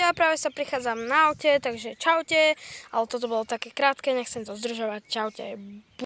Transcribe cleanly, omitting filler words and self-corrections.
ja práve sa prichádzam na aute, takže čaute, ale toto bolo také krátke, nechcem to zdržovať, čaute.